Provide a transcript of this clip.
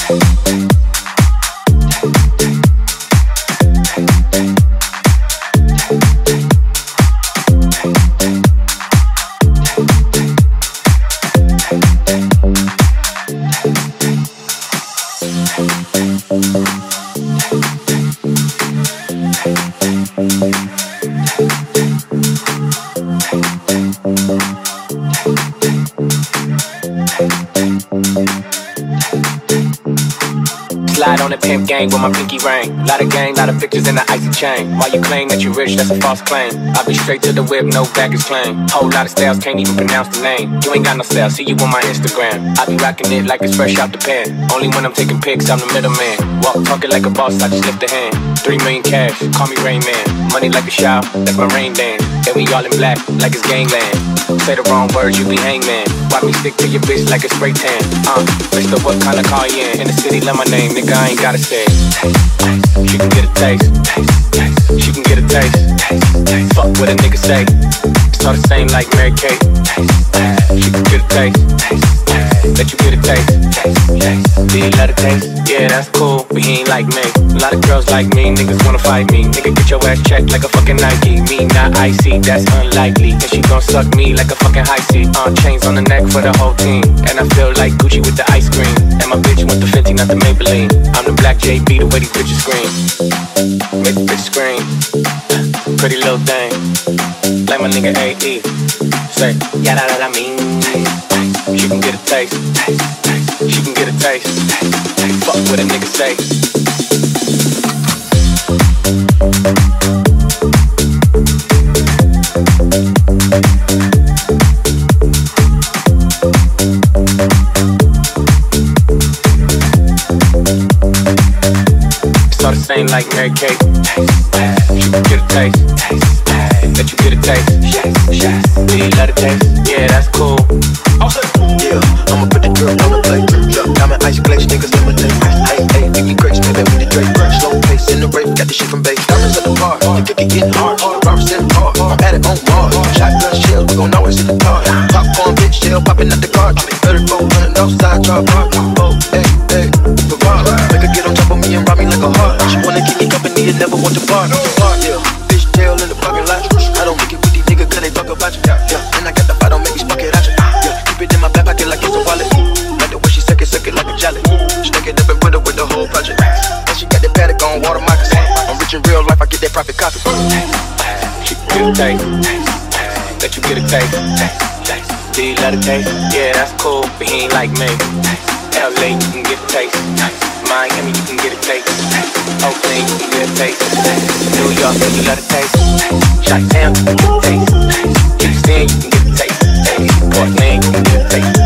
Slide on the pimp gang with my pinky ring. Lot of gang, lot of pictures in the icy chain. While you claim that you rich, that's a false claim. I'll be straight to the whip, no baggage claim. Whole lot of styles, can't even pronounce the name. You ain't got no style, see you on my Instagram. I be rocking it like it's fresh out the pen. Only when I'm taking pics, I'm the middleman. Walk talking like a boss, I just lift a hand. 3 million cash, call me Rain Man. Money like a shower, that's my rain dance. And we all in black, like it's gangland. Say the wrong words, you be hangman. Why me stick to your bitch like a spray tan? Mister, what kind of car you in? In the city, love my name, nigga, I ain't gotta say it. She can get a taste. She can get a taste. Fuck what a nigga say. It's all the same like Mary Kate. She can get a taste. Let you get a taste. Do you let a taste? Yeah, that's cool, but he ain't like me. A lot of girls like me, niggas wanna fight me. Nigga, get your ass checked like a fucking Nike. Me not icy, that's unlikely. And she gon' suck me like a fucking high C. Chains on the neck for the whole team. And I feel like Gucci with the ice cream. And my bitch want the Fenty, not the Maybelline. I'm the black JB, the way these bitches scream. Make the bitch scream. Pretty little thing. Like my nigga AE. Say, yeah, that I mean. She can get a taste. She can get a taste. Fuck what a nigga say. It's all the same like Mary Kate. She can get a taste. Let you get a taste. Do you let it taste? Yeah, that's cool. Yeah, I'ma put the girl on the plate. Diamond ice glaze, niggas lemonade. Hey, give me grace, baby, with the Drake. Slow pace in the race, got the shit from base. Diamonds at the bar, the 50 getting hard. Robbers in the car, I'm at it on Mars. Shotgun shells, we gon' always hit the car. Popcorn bitch shell popping out the car. 3400 outside, drop hard. Oh, hey, Ferrari. Make her get on top of me and rob me like a heart. She wanna keep me company and never want to bar. Yeah, bitch tail in the parking lot. I don't kick it with these niggas cause they talk about you. Yeah, and I got the fight, don't make me spark it at you. Yeah, keep it in my back pocket like it's a wallet. Like the way she suck it like a jelly. Stick it up and put it with the whole project. And she got the paddock on water moccasin. I'm rich in real life, I get that profit copy. She can get a taste. Let you get a taste. Do you let it taste? Yeah, that's cool, but he ain't like me. LA, you can get a taste. Miami, you can get a taste. Oakland, you can get a taste. New York, you let it taste. Shot down, you can get a taste. Houston, you can get a taste. Portland, you can get a taste.